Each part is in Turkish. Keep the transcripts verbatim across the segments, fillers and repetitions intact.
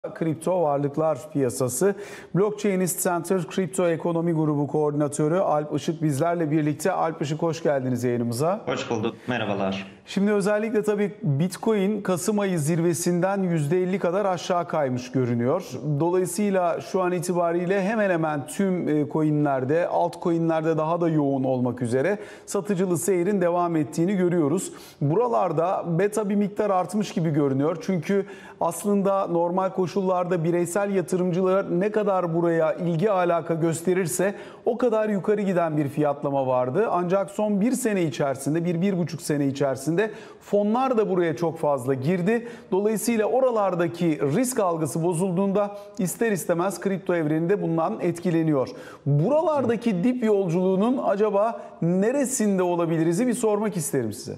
Kripto varlıklar piyasası. Blockchainist Center Kripto Ekonomi Grubu Koordinatörü Alp Işık bizlerle birlikte. Alp Işık, hoş geldiniz yayınımıza. Hoş bulduk, merhabalar. Şimdi özellikle tabii Bitcoin Kasım ayı zirvesinden yüzde elli kadar aşağı kaymış görünüyor. Dolayısıyla şu an itibariyle hemen hemen tüm coinlerde, altcoinlerde daha da yoğun olmak üzere satıcılı seyrin devam ettiğini görüyoruz. Buralarda beta bir miktar artmış gibi görünüyor. Çünkü aslında normal koşullarda bireysel yatırımcılar ne kadar buraya ilgi alaka gösterirse o kadar yukarı giden bir fiyatlama vardı. Ancak son bir sene içerisinde, bir, bir buçuk sene içerisinde fonlar da buraya çok fazla girdi. Dolayısıyla oralardaki risk algısı bozulduğunda ister istemez kripto evreninde bundan etkileniyor. Buralardaki dip yolculuğunun acaba neresinde olabiliriz'i bir sormak isterim size.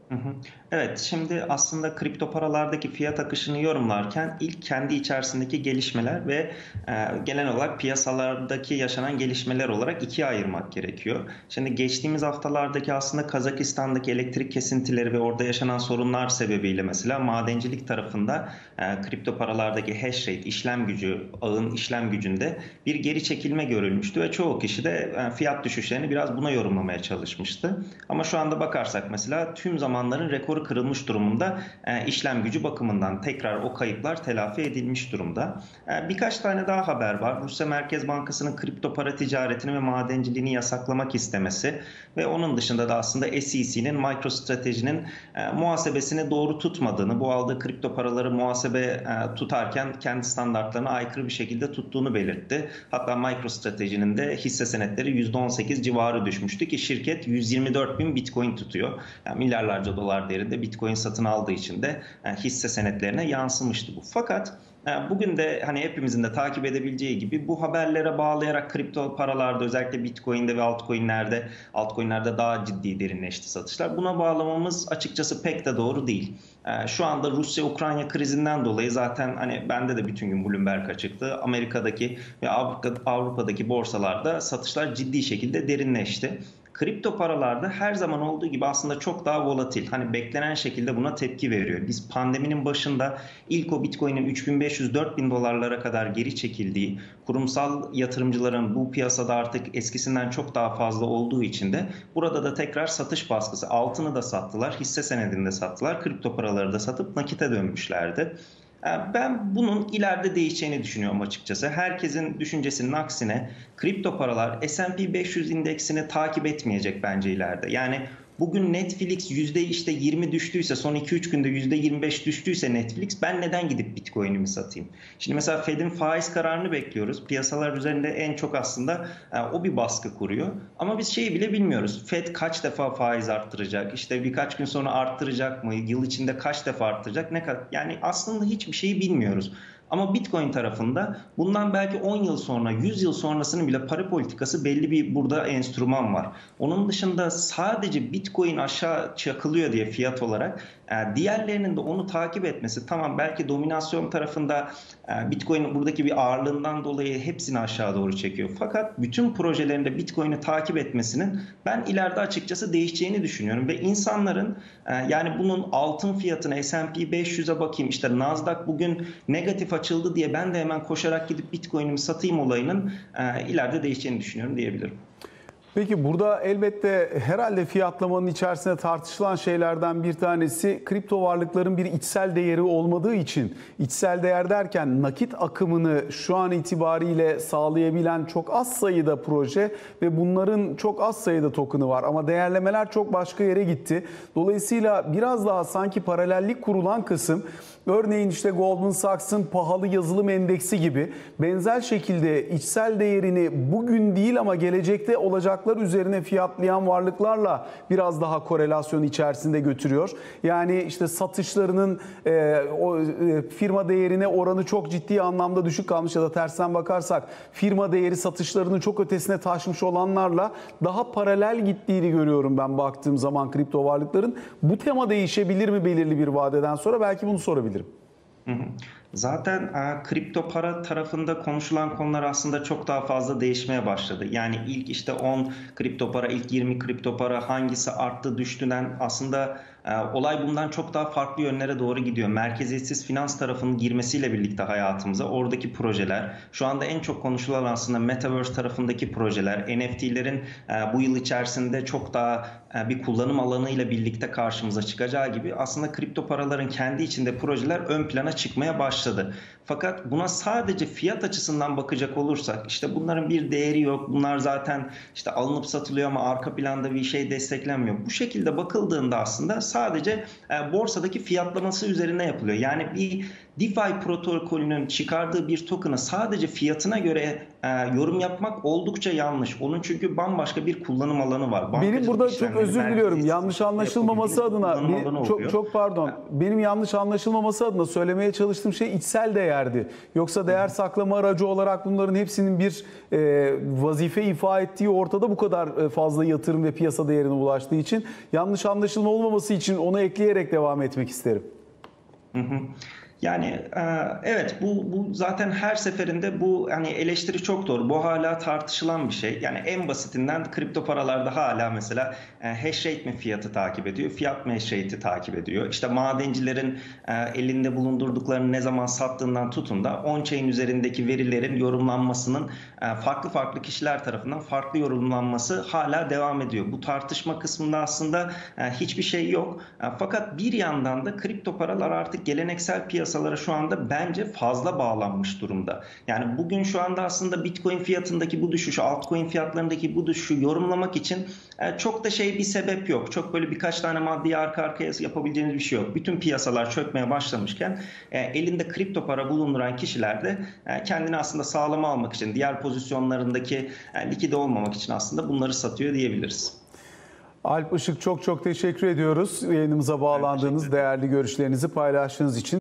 Evet, şimdi aslında kripto paralardaki fiyat akışını yorumlarken ilk kendi içerisindeki gelişmeler ve e, genel olarak piyasalardaki yaşanan gelişmeler olarak ikiye ayırmak gerekiyor. Şimdi geçtiğimiz haftalardaki aslında Kazakistan'daki elektrik kesintileri ve orada yaşanan sorunlar sebebiyle mesela madencilik tarafında e, kripto paralardaki hash rate, işlem gücü, ağın işlem gücünde bir geri çekilme görülmüştü ve çoğu kişi de e, fiyat düşüşlerini biraz buna yorumlamaya çalışmıştı. Ama şu anda bakarsak mesela tüm zamanların rekoru kırılmış durumunda, e, işlem gücü bakımından tekrar o kayıplar telafi edilmiş durumda. E, birkaç tane daha haber var. Rusya Merkez Bankası'nın kripto para ticaretini ve madenciliğini yasaklamak istemesi ve onun dışında da aslında S E C'nin MicroStrategy'nin e, muhasebesini doğru tutmadığını, bu aldığı kripto paraları muhasebe e, tutarken kendi standartlarına aykırı bir şekilde tuttuğunu belirtti. Hatta MicroStrategy'nin de hisse senetleri yüzde on sekiz civarı düşmüştü ki şirket yüz yirmi dört bin Bitcoin tutuyor. Yani milyarlarca dolar değerinde Bitcoin satın aldığı için de hisse senetlerine yansımıştı bu. Fakat bugün de hani hepimizin de takip edebileceği gibi bu haberlere bağlayarak kripto paralarda, özellikle Bitcoin'de ve altcoin'lerde altcoin'lerde daha ciddi derinleşti satışlar. Buna bağlamamız açıkçası pek de doğru değil. Şu anda Rusya-Ukrayna krizinden dolayı zaten hani bende de bütün gün Bloomberg açıktı. Amerika'daki ve Avrupa'daki borsalarda satışlar ciddi şekilde derinleşti. Kripto paralarda her zaman olduğu gibi aslında çok daha volatil. Hani beklenen şekilde buna tepki veriyor. Biz pandeminin başında ilk o Bitcoin'in üç bin beş yüz dört bin dolarlara kadar geri çekildiği, kurumsal yatırımcıların bu piyasada artık eskisinden çok daha fazla olduğu için de burada da tekrar satış baskısı. Altını da sattılar, hisse senedini de sattılar, kripto paraları da satıp nakite dönmüşlerdi. Ben bunun ileride değişeceğini düşünüyorum açıkçası. Herkesin düşüncesinin aksine kripto paralar S and P beş yüz indeksini takip etmeyecek bence ileride. Yani bugün Netflix yüzde işte yirmi düştüyse, son iki üç günde yüzde yirmi beş düştüyse Netflix, ben neden gidip Bitcoin'imi satayım? Şimdi mesela Fed'in faiz kararını bekliyoruz. Piyasalar üzerinde en çok aslında o bir baskı kuruyor. Ama biz şeyi bile bilmiyoruz. Fed kaç defa faiz arttıracak? İşte birkaç gün sonra arttıracak mı? Yıl içinde kaç defa arttıracak? Ne kadar? Yani aslında hiçbir şeyi bilmiyoruz. Ama Bitcoin tarafında bundan belki on yıl sonra, yüz yıl sonrasının bile para politikası belli bir burada enstrüman var. Onun dışında sadece Bitcoin aşağı çakılıyor diye fiyat olarak diğerlerinin de onu takip etmesi, tamam belki dominasyon tarafında Bitcoin'in buradaki bir ağırlığından dolayı hepsini aşağı doğru çekiyor. Fakat bütün projelerinde Bitcoin'i takip etmesinin ben ileride açıkçası değişeceğini düşünüyorum. Ve insanların yani bunun altın fiyatına, S and P beş yüze bakayım, işte Nasdaq bugün negatif açıldı diye ben de hemen koşarak gidip Bitcoin'imi satayım olayının ileride değişeceğini düşünüyorum diyebilirim. Peki burada elbette herhalde fiyatlamanın içerisinde tartışılan şeylerden bir tanesi kripto varlıkların bir içsel değeri olmadığı için, içsel değer derken nakit akımını şu an itibariyle sağlayabilen çok az sayıda proje ve bunların çok az sayıda token'ı var ama değerlemeler çok başka yere gitti. Dolayısıyla biraz daha sanki paralellik kurulan kısım, örneğin işte Goldman Sachs'ın pahalı yazılım endeksi gibi benzer şekilde içsel değerini bugün değil ama gelecekte olacaklar üzerine fiyatlayan varlıklarla biraz daha korelasyon içerisinde götürüyor. Yani işte satışlarının e, o e, firma değerine oranı çok ciddi anlamda düşük kalmış ya da tersten bakarsak firma değeri satışlarının çok ötesine taşmış olanlarla daha paralel gittiğini görüyorum ben baktığım zaman kripto varlıkların. Bu tema değişebilir mi belirli bir vadeden sonra? Belki bunu sorabilirim. Hı hı. Zaten e, kripto para tarafında konuşulan konular aslında çok daha fazla değişmeye başladı. Yani ilk işte on kripto para, ilk yirmi kripto para hangisi arttı düştüden aslında olay bundan çok daha farklı yönlere doğru gidiyor. Merkeziyetsiz finans tarafının girmesiyle birlikte hayatımıza oradaki projeler, şu anda en çok konuşulan aslında Metaverse tarafındaki projeler, N F T'lerin bu yıl içerisinde çok daha bir kullanım alanıyla birlikte karşımıza çıkacağı gibi aslında kripto paraların kendi içinde projeler ön plana çıkmaya başladı. Fakat buna sadece fiyat açısından bakacak olursak, işte bunların bir değeri yok, bunlar zaten işte alınıp satılıyor ama arka planda bir şey desteklenmiyor. Bu şekilde bakıldığında aslında sadece borsadaki fiyatlaması üzerine yapılıyor. Yani bir DeFi protokolünün çıkardığı bir token'a sadece fiyatına göre yorum yapmak oldukça yanlış. Onun çünkü bambaşka bir kullanım alanı var. Benim burada çok özür diliyorum. Yanlış anlaşılmaması adına bir, çok çok pardon. Benim yanlış anlaşılmaması adına söylemeye çalıştığım şey içsel değerdi. Yoksa değer saklama aracı olarak bunların hepsinin bir e, vazife ifa ettiği ortada, bu kadar fazla yatırım ve piyasa değerine ulaştığı için yanlış anlaşılma olmaması için onu ekleyerek devam etmek isterim. Hı hı. Yani evet, bu, bu zaten her seferinde bu hani eleştiri çok doğru. Bu hala tartışılan bir şey. Yani en basitinden kripto paralarda hala mesela hash rate mi fiyatı takip ediyor, fiyat mı hash rate'i takip ediyor. İşte madencilerin elinde bulundurduklarını ne zaman sattığından tutun da on-chain üzerindeki verilerin yorumlanmasının farklı farklı kişiler tarafından farklı yorumlanması hala devam ediyor. Bu tartışma kısmında aslında hiçbir şey yok. Fakat bir yandan da kripto paralar artık geleneksel piyasa piyasalara şu anda bence fazla bağlanmış durumda. Yani bugün şu anda aslında Bitcoin fiyatındaki bu düşüşü, altcoin fiyatlarındaki bu düşüşü yorumlamak için çok da şey bir sebep yok. Çok böyle birkaç tane maddeyi arka arkaya yapabileceğiniz bir şey yok. Bütün piyasalar çökmeye başlamışken elinde kripto para bulunduran kişiler de kendini aslında sağlama almak için, diğer pozisyonlarındaki likide olmamak için aslında bunları satıyor diyebiliriz. Alp Işık, çok çok teşekkür ediyoruz yayınımıza bağlandığınız, değerli görüşlerinizi paylaştığınız için.